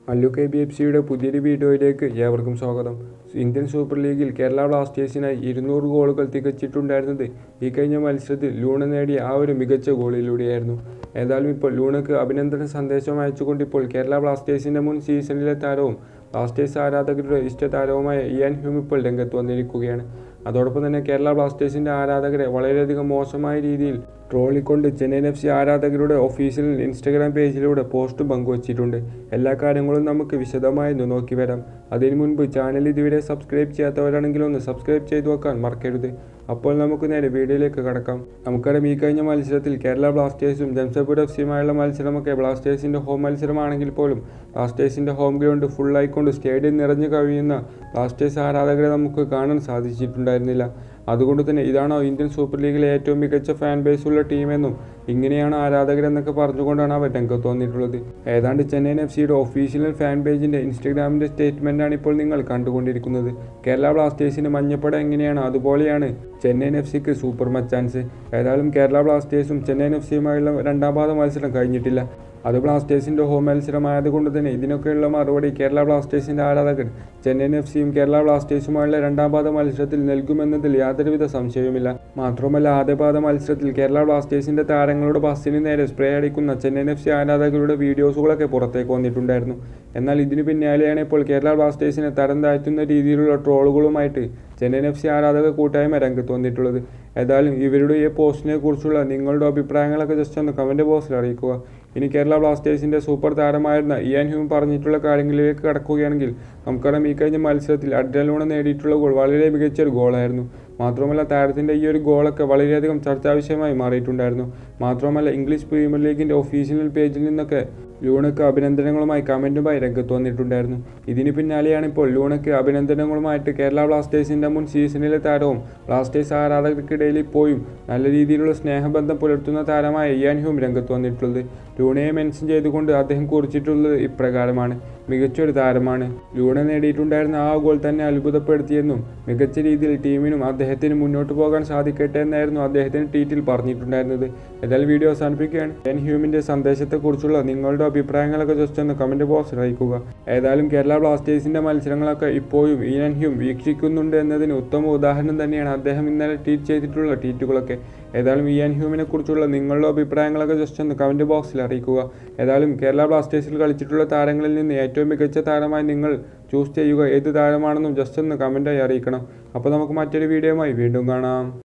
മല്ലു KBFCയുടെ പുതിയൊരു വീഡിയോയിലേക്ക് ഏവർക്കും സ്വാഗതം. ഇന്ത്യൻ സൂപ്പർ ലീഗിൽ കേരള ബ്ലാസ്റ്റേഴ്സിനായി 200 ഗോളുകൾ തികച്ചിട്ടുണ്ടായിരുന്നത് ഈ കഴിഞ്ഞ മത്സരത്തിൽ ലൂണ നേടിയ ആ ഒരു മികച്ച ഗോളിലൂടെയായിരുന്നു. ഏതായാലും ഇപ്പോൾ ലൂണയ്ക്ക് അഭിനന്ദന സന്ദേശം അയച്ചുകൊണ്ട് ഇപ്പോൾ കേരള ബ്ലാസ്റ്റേഴ്സിൻ്റെ മുൻ സീസണിലെ താരവും ബ്ലാസ്റ്റേഴ്സ് ആരാധകരുടെ ഇഷ്ടതാരവുമായ ഇയാൻ ഹ്യൂം ഇപ്പോൾ രംഗത്ത് വന്നിരിക്കുകയാണ്. അതോടൊപ്പം തന്നെ കേരള ബ്ലാസ്റ്റേഴ്സിൻ്റെ ആരാധകരെ വളരെയധികം മോശമായ രീതിയിൽ ട്രോളിക്കൊണ്ട് ചെന്നൈയിൻ FC ആരാധകരുടെ ഒഫീഷ്യൽ ഇൻസ്റ്റഗ്രാം പേജിലൂടെ പോസ്റ്റ് പങ്കുവച്ചിട്ടുണ്ട്. എല്ലാ കാര്യങ്ങളും നമുക്ക് വിശദമായി നോക്കി വരാം. അതിനു മുൻപ് ചാനൽ ഇതുവരെ സബ്സ്ക്രൈബ് ചെയ്യാത്തവരാണെങ്കിൽ ഒന്ന് സബ്സ്ക്രൈബ് ചെയ്തു വെക്കാൻ മറക്കരുത്. അപ്പോൾ നമുക്ക് നേരെ വീഡിയോയിലേക്ക് കടക്കാം. നമുക്കറിയാം, ഈ കഴിഞ്ഞ മത്സരത്തിൽ കേരള ബ്ലാസ്റ്റേഴ്സും ജംഷഡ്പൂർ FCയുമായുള്ള മത്സരമൊക്കെ ബ്ലാസ്റ്റേഴ്സിൻ്റെ ഹോം മത്സരമാണെങ്കിൽ പോലും ബ്ലാസ്റ്റേഴ്സിൻ്റെ ഹോം ഗ്രൗണ്ട് ഫുള്ളായിക്കൊണ്ട് സ്റ്റേഡിയം നിറഞ്ഞു കവിയുന്ന ബ്ലാസ്റ്റേഴ്സ് ആരാധകരെ നമുക്ക് കാണാൻ സാധിച്ചിട്ടുണ്ടായിരുന്നില്ല. അതുകൊണ്ട് തന്നെ ഇതാണോ ഇന്ത്യൻ സൂപ്പർ ലീഗിലെ ഏറ്റവും മികച്ച ഫാൻ ബേസുള്ള ടീമെന്നും ഇങ്ങനെയാണ് ആരാധകരെന്നൊക്കെ പറഞ്ഞുകൊണ്ടാണ് അവർ രംഗത്ത് വന്നിട്ടുള്ളത്. ഏതാണ്ട് ചെന്നൈയിൻ FCയുടെ ഒഫീഷ്യൽ ഫാൻ പേജിൻ്റെ ഇൻസ്റ്റഗ്രാമിൻ്റെ സ്റ്റേറ്റ്മെൻറ്റാണ് ഇപ്പോൾ നിങ്ങൾ കണ്ടുകൊണ്ടിരിക്കുന്നത്. കേരള ബ്ലാസ്റ്റേഴ്സിന് മഞ്ഞപ്പട എങ്ങനെയാണ് അതുപോലെയാണ് ചെന്നൈയിൻ FCക്ക് സൂപ്പർ മച്ചാൻസ്. ഏതായാലും കേരള ബ്ലാസ്റ്റേഴ്സും ചെന്നൈയിൻ FCയുമായുള്ള രണ്ടാം പാദ മത്സരം കഴിഞ്ഞിട്ടില്ല. അത് ബ്ലാസ്റ്റേഴ്സിൻ്റെ ഹോം മത്സരമായതുകൊണ്ട് തന്നെ ഇതിനൊക്കെയുള്ള മറുപടി കേരള ബ്ലാസ്റ്റേഴ്സിൻ്റെ ആരാധകർ ചെന്നൈയിൻ FCയും കേരള ബ്ലാസ്റ്റേഴ്സുമായുള്ള രണ്ടാം പാദ മത്സരത്തിൽ നൽകുമെന്നതിൽ യാതൊരുവിധ സംശയവുമില്ല. മാത്രമല്ല, ആദ്യ പാദ മത്സരത്തിൽ കേരള ബ്ലാസ്റ്റേഴ്സിൻ്റെ താരങ്ങളുടെ ബസ്സിന് നേരെ സ്പ്രേ അടിക്കുന്ന ചെന്നൈയിൻ FC ആരാധകരുടെ വീഡിയോസുകളൊക്കെ പുറത്തേക്ക് വന്നിട്ടുണ്ടായിരുന്നു. എന്നാൽ ഇതിനു പിന്നാലെയാണ് ഇപ്പോൾ കേരള ബ്ലാസ്റ്റേഴ്സിനെ തരം താഴ്ത്തുന്ന രീതിയിലുള്ള ട്രോളുകളുമായിട്ട് ചെന്നൈയിൻ FC ആരാധക കൂട്ടായ്മ രംഗത്ത് വന്നിട്ടുള്ളത്. ഏതായാലും ഇവരുടെ ഈ പോസ്റ്റിനെ കുറിച്ചുള്ള നിങ്ങളുടെ അഭിപ്രായങ്ങളൊക്കെ ജസ്റ്റ് ഒന്ന് കമൻറ്റ് ബോക്സിൽ അറിയിക്കുക. ഇനി കേരള ബ്ലാസ്റ്റേഴ്സിൻ്റെ സൂപ്പർ താരമായിരുന്ന ഇയാൻ ഹ്യൂം പറഞ്ഞിട്ടുള്ള കാര്യങ്ങളിലേക്ക് കടക്കുകയാണെങ്കിൽ നമുക്കറിയാം, ഈ കഴിഞ്ഞ മത്സരത്തിൽ അഡ്രലൂണ നേടിയിട്ടുള്ള ഗോൾ വളരെ മികച്ചൊരു ഗോളായിരുന്നു. മാത്രമല്ല, താരത്തിൻ്റെ ഈ ഒരു ഗോളൊക്കെ വളരെയധികം ചർച്ചാ വിഷയമായി മാറിയിട്ടുണ്ടായിരുന്നു. മാത്രമല്ല, ഇംഗ്ലീഷ് പ്രീമിയർ ലീഗിൻ്റെ ഒഫീഷ്യൽ പേജിൽ നിന്നൊക്കെ ലൂണയ്ക്ക് അഭിനന്ദനങ്ങളുമായി കമൻറ്റുമായി രംഗത്ത് വന്നിട്ടുണ്ടായിരുന്നു. ഇതിന് പിന്നാലെയാണ് ഇപ്പോൾ ലൂണയ്ക്ക് അഭിനന്ദനങ്ങളുമായിട്ട് കേരള ബ്ലാസ്റ്റേഴ്സിൻ്റെ മുൻ സീസണിലെ താരവും ബ്ലാസ്റ്റേഴ്സ് ആരാധകർക്കിടയിൽ ഇപ്പോഴും നല്ല രീതിയിലുള്ള സ്നേഹബന്ധം പുലർത്തുന്ന താരമായ ഇയാൻ ഹ്യൂം രംഗത്ത് വന്നിട്ടുള്ളത്. ലൂണയെ മെൻഷൻ ചെയ്തുകൊണ്ട് അദ്ദേഹം കുറിച്ചിട്ടുള്ളത് ഇപ്രകാരമാണ്: മികച്ചൊരു താരമാണ്. ലൂണ നേടിയിട്ടുണ്ടായിരുന്ന ആ ഗോൾ തന്നെ അത്ഭുതപ്പെടുത്തിയെന്നും മികച്ച രീതിയിൽ ടീമിനും അദ്ദേഹത്തിന് മുന്നോട്ട് പോകാൻ സാധിക്കട്ടെ എന്നായിരുന്നു അദ്ദേഹത്തിന് ട്വീറ്റിൽ പറഞ്ഞിട്ടുണ്ടായിരുന്നത്. ഏതായാലും വീഡിയോ അവസാനിപ്പിക്കുകയാണ്. ഇയാൻ ഹ്യൂമിൻ്റെ സന്ദേശത്തെക്കുറിച്ചുള്ള നിങ്ങളുടെ അഭിപ്രായങ്ങളൊക്കെ ജസ്റ്റ് ഒന്ന് കമൻറ്റ് ബോക്സിൽ അറിയിക്കുക. ഏതായാലും കേരള ബ്ലാസ്റ്റേഴ്സിൻ്റെ മത്സരങ്ങളൊക്കെ ഇപ്പോഴും ഇയാൻ ഹ്യൂം വീക്ഷിക്കുന്നുണ്ട് എന്നതിന് ഉത്തമ ഉദാഹരണം തന്നെയാണ് അദ്ദേഹം ഇന്നലെ ട്വീറ്റ് ചെയ്തിട്ടുള്ള ട്വീറ്റുകളൊക്കെ. ഏതായാലും ഇയാൻ ഹ്യൂമിനെ കുറിച്ചുള്ള നിങ്ങളുടെ അഭിപ്രായങ്ങളൊക്കെ ജസ്റ്റ് ഒന്ന് കമൻറ്റ് ബോക്സിൽ അറിയിക്കുക. ഏതായാലും കേരള ബ്ലാസ്റ്റേഴ്സിൽ കളിച്ചിട്ടുള്ള താരങ്ങളിൽ നിന്ന് ഏറ്റവും മികച്ച താരമായി നിങ്ങൾ ചൂസ് ചെയ്യുക ഏത് താരമാണെന്നും ജസ്റ്റ് ഒന്ന് കമൻറ്റായി അറിയിക്കണം. അപ്പോൾ നമുക്ക് മറ്റൊരു വീഡിയോയുമായി വീണ്ടും കാണാം.